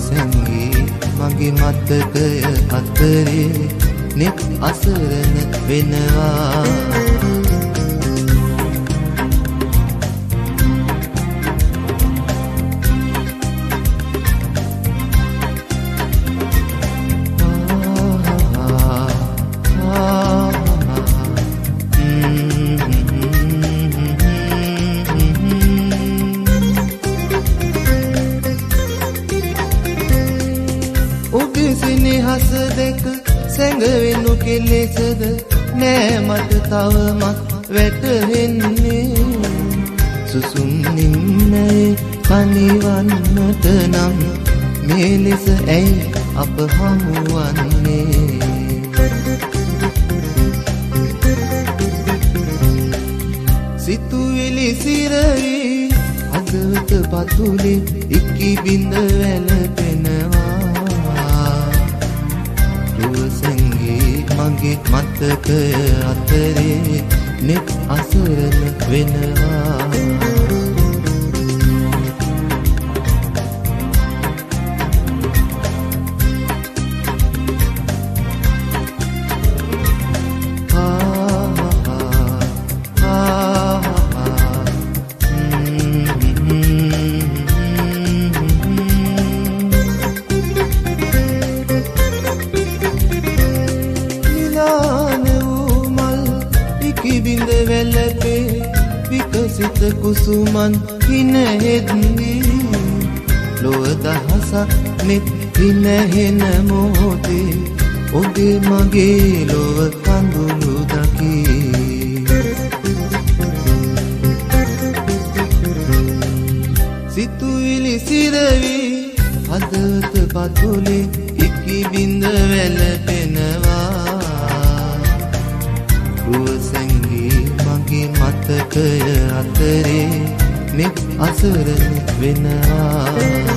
සැඟී මගේ මතකය අතරේ නෙත් අසරණ වෙනවා. හස දෙක සැඟවෙනු කෙලෙසද නෑ මට තවමත් වැටහෙන්නේ. සුසුම් නිම්නයේ කනිවන්නට නම් මේ ලෙස ඇයි අප හමුවන්නේ. සිතුවිලි සිරවි හදවත පතුලේ ඉක්කි බිඳ වැළපෙනවා. මගේ මතකය අතරේ නෙත් අසරණ වෙනවා. බිඳ වැළපේ විකසිත කුසුමන් හිනහෙද්දී ලොව දහසක් නෙත් හිනහෙන මොහොතේ ඔබේ මගේ ලොව කඳුළු දකී. සිතුවිලි සිරවි හදවත පතුලේ ඉක්කි බිඳ වැළපෙනවා. මගේ මතකය අතරේ නෙත් අසරණ වෙනවා.